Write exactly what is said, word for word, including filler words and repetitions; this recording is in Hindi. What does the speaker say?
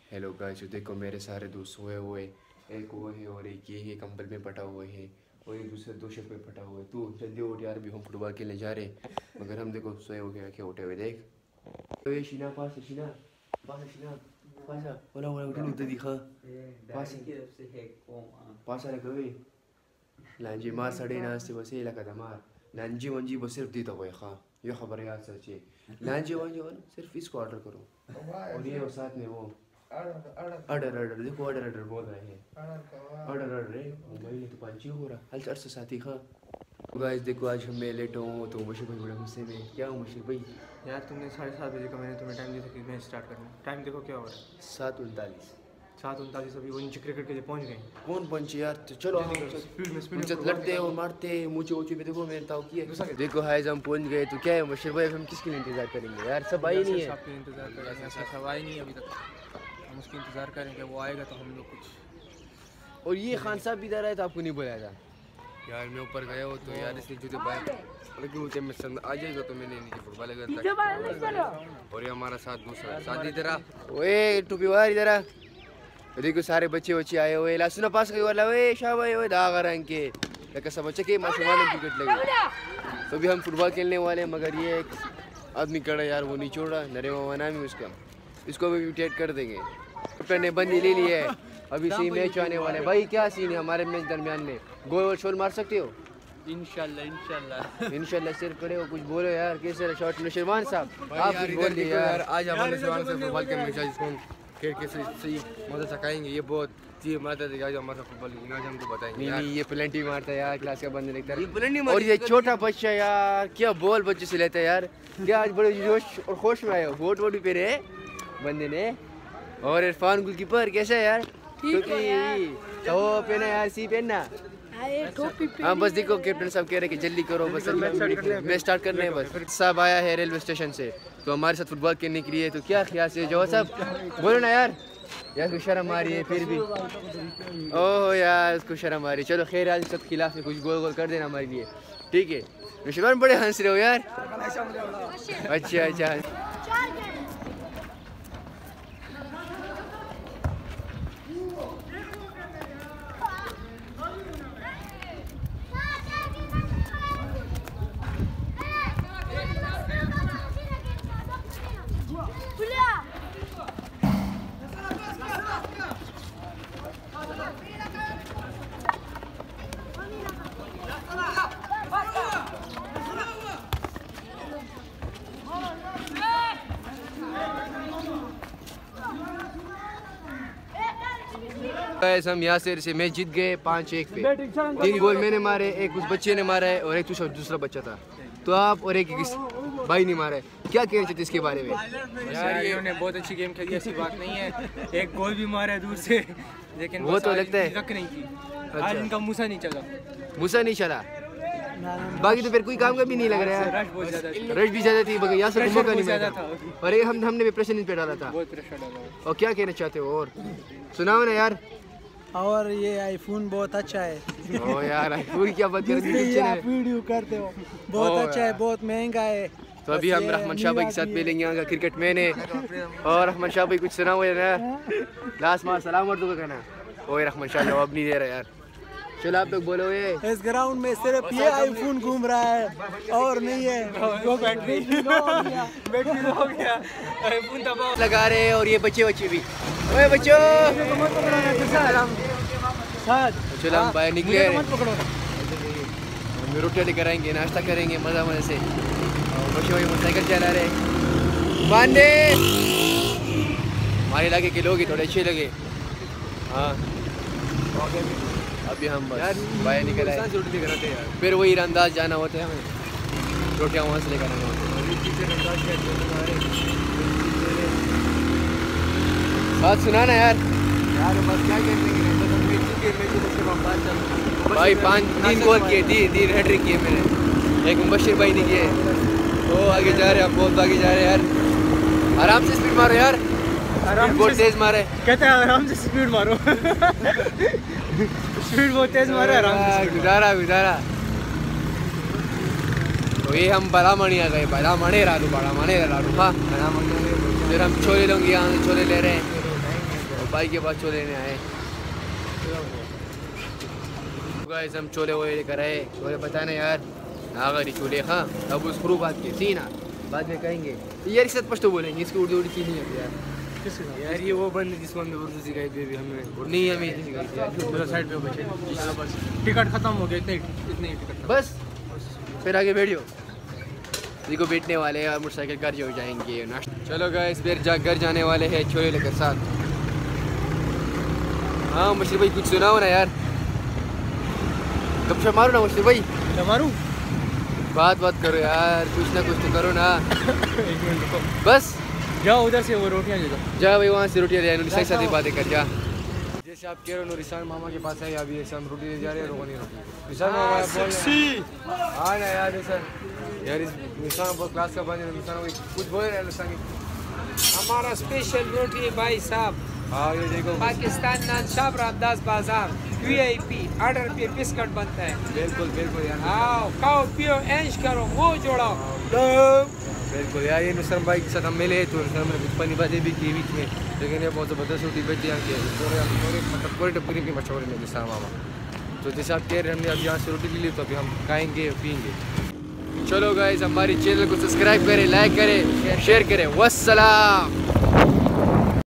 हेलो गाइस, देखो मेरे सारे दोस्त सोए हुए, एक वो है और एक ये है कंबल में पटा हुआ है और एक दूसरे दो शक में पटा हुआ है। तू जल्दी उठ यार, भी हम फुटबॉल खेलने जा रहे, मगर हम देखो सोए हो गया क्या उठे हुए। देख ओए शीना, पास है शीना, पास है शीना, पास है बोला बोला उठ उठ दिखा पास है पास है कोई लांजी मार सड़े नास्ते वसे लगा दमार लांजी वंजी बस सिर्फ देता हुआ खा ये खबर याद सच है। लांजी वंजी सिर्फ इसको ऑर्डर करो और ये और साथ में वो ऑर्डर ऑर्डर देखो ऑर्डर ऑर्डर बोल रहे हैं ऑर्डर ऑर्डर है मोबाइल में तो पांची हो रहा हल चढ़ से साथी खा। तो गाइस देखो आज हम मैं लेट हूँ तो मुझे भाई बड़ा गुस्से में क्या हूँ मुझे भाई यार तुमने साढ़े सात बजे का मैंने तुम्हें टाइम दिया था कि मैच स्टार्ट करना। टाइम देखो क्या हो रहा है, सात उनतालीस सात उनतालीस अभी वो नीचे क्रिकेट के लिए पहुंच गए। कौन पहुंचे यार, तो चलो स्पीड में स्पीड में लड़ते हो मारते मुझे ऊँचे पे देखो मेरे ताऊ किए देखो हाय हम पहुंच गए तो क्या है मुशर भाई हम किसके लिए इंतजार करेंगे यार, सब आई नहीं है आपके इंतजार कर रहे हैं, सब आए नहीं अभी तक, हम उसकी इंतजार करेंगे, वो आएगा तो हम लोग कुछ। और ये खान साहब भी इधर आए तो आपको नहीं बुलाया था यार, मैं ऊपर गया हो तो यार इसलिए जूते बाहर लेकिन मुझे मैं आ जाएगा तो मैंने नीचे फुटबॉल लगा और ये हमारा साथ दूसरा साथ इधर आ ओए टोपी वाला इधर आ देखो सारे बच्चे बच्चे आए हुए ला सुना पास वाला ओए शाबाश ओए दाग रंग के लेकिन सब बच्चे के माशुमान क्रिकेट लगे तो भी हम फुटबॉल खेलने वाले हैं, मगर ये एक आदमी कड़ा यार वो नहीं छोड़ रहा, नरे मामा नाम है उसका, इसको भी इमिटेट कर देंगे। डॉक्टर ने बंदी ले ली है, अभी सही मैच आने वाले भाई। क्या सीन है हमारे मैच दरमियान में, गोल वोल शोल मार सकते हो? इंशाल्लाह इंशाल्लाह इंशाल्लाह सिर्फ करे हो, कुछ बोलो यार कैसे शॉट में शेरवान साहब आप कुछ बोल दिए यार। आज हमारे शेरवान से फुटबॉल के मैच जिसको खेल के सही मदद सिखाएंगे, ये बहुत जी मारता है आज हमारा फुटबॉल आज हमको बताएंगे। नहीं नहीं ये प्लेंटी मारता है यार, क्लास का बंदे लगता है और ये छोटा बच्चा यार क्या बॉल बच्चे से लेता है यार, क्या आज बड़े जोश और होश में आए हो, वोट वोट भी पे रहे बंदे ने। और इरफान गोलकीपर कैसा है यार, टोपी तो पहना यार, सी पहनना हाँ बस देखो कैप्टन साहब कह रहे कि जल्दी करो बस मैच स्टार्ट करने हैं बस। साहब आया है रेलवे स्टेशन से तो हमारे साथ फुटबॉल खेलने के लिए, तो क्या ख्याल से जो साहब बोलो ना यार, यार उसको शर्म आ रही है फिर भी, ओह यार उसको शर्म आ रही है। चलो खैर आज सब खिलाफ में कुछ गोल गोल कर देना हमारे लिए, ठीक है। मुशरवान बड़े हंस रहे हो यार, अच्छा अच्छा हम यहाँ से मैच जीत गए पाँच एक पे, तीन गोल मैंने मारे, एक उस बच्चे ने मारा है और एक दूसरा दूसरा बच्चा था तो आप और एक भाई नहीं मारा है। क्या कहना चाहते इसके बारे में? यार ये उन्होंने बहुत अच्छी गेम खेली, ऐसी बात नहीं है, एक गोल भी मारा है दूर से, लेकिन वो तो लगता है रख नहीं की। आज इनका मूसा नहीं चला, मूसा नहीं चला, बाकी तो फिर कोई काम का भी नहीं लग रहा है, रश बहुत ज्यादा थी, रश भी ज्यादा थी, मगर यहाँ से मौका नहीं ज्यादा मिला था और ये हम हमने भी प्रेशर नहीं पे डाला था। बहुत प्रेशर डाला। और क्या कहना चाहते हो और सुनाओ ना यार। और ये आईफोन बहुत अच्छा है। ओ यार आईफोन क्या बात कर रहे हो, आप वीडियो करते हो बहुत अच्छा है, बहुत महंगा है। तो अभी हम रहमान शाह भाई के साथ मिलेंगे, यहाँ का क्रिकेट मैन है और रहमान शाह भाई कुछ सुनाओ यार, लास्ट मार सलाम और तो कहना। ओए रहमान शाह जवाब नहीं दे रहा यार, चलो आप लोग बोलो। ये इस ग्राउंड में सिर्फ ये आईफोन घूम रहा है और नहीं है, वो बैटरी बैटरी लो हो गया, आईफोन दबाओ लगा रहे हैं और ये बच्चे बच्चे भी, ओए बच्चों चलो हम बाहर निकले, हम रोटियाँ लेकर आएंगे, नाश्ता करेंगे मज़ा मज़े से। बच्चे भाई मोटरसाइकिल चला रहे बांधे, हमारे इलाके के लोग ही थोड़े अच्छे लगे। हाँ अभी हम बस बाहर निकल आए, फिर वही रंदाज जाना होता है हमें, रोटियाँ वहाँ से लेकर आना होता है। बात सुना ना यार, यार बस क्या कहते हैं भाई पाँच तीन गोल किए, तीन तीन हैट्रिक किए मैंने, एक मुबशिर भाई ने किए। वो आगे जा रहे हैं, आप बहुत आगे जा रहे हैं यार, आराम से स्पीड मारो यार, आराम बहुत तेज मारे, कहते हैं आराम से स्पीड मारो स्पीड बहुत तेज मारे, आराम से गुजारा गुजारा। तो ये हम बालामणि आ गए, बालामणि राडू बालामणि राडू हाँ, फिर हम छोले लोग यहाँ छोले ले रहे हैं। भाई के पास छोले लेने आए। गाइस हम छोले वोले लेकर आए। छोले बताना यार हाँ गरी छोले हाँ अब उस प्रूफ बात के सीना बाद में कहेंगे यार इस पश्तो बोलेंगे इसकी उर्दू उर्दू नहीं है यार। यार ये वो बंद जिसको हमने उर्दू सिखाई थी अभी हमें नहीं हमें साइड पे बचे बस टिकट खत्म हो गया, इतने इतने ही टिकट बस फिर आगे बैठियो देखो बैठने वाले हैं और मोटरसाइकिल घर जो जाएंगे नाश्ता। चलो गाइस फिर जा घर जाने वाले हैं छोले लेकर साथ। हाँ मुश्किल भाई कुछ सुनाओ ना यार, गपशप मारो ना मुश्किल भाई। क्या मारूं? बात बात करो यार, कुछ ना कुछ तो करो ना। एक मिनट रुको, बस जाओ उधर से वो रोटियां ले जाओ। जा भाई वहाँ से रोटियाँ ले आए, सही साथ बातें कर जा। जैसे आप कह रहे हो रिसान मामा के पास है अभी ऐसे हम रोटी ले जा रहे हैं, रोको नहीं रोटी रिसान मामा बोल हाँ ना यार सर यार इस निशान बहुत क्लास का बन निशान कुछ बोल रहे हैं निशानी। हमारा स्पेशल रोटी है भाई साहब, हाँ ये देखो पाकिस्तान नान शाह रामदास बाजार वीआईपी आठ रुपये बिस्किट बनता है। बिल्कुल बिल्कुल यार आओ खाओ पियो ऐश करो मुँह जोड़ाओ। बिल्कुल यार ये नुसरत भाई के साथ हम मिले तो नुसरत में कुछ पानी बातें भी की बीच में, लेकिन ये बहुत ज़बरदस्त रोटी बेची यहाँ की पूरे पूरे मतलब पूरे टपरी की मशहूर है निशान मामा। तो जैसे आप कह रहे हैं हमने अब यहाँ से रोटी ले ली तो अभी हम खाएंगे पियेंगे। चलो गाइस हमारी चैनल को सब्सक्राइब करें, लाइक करें, शेयर करें। वस्सलाम।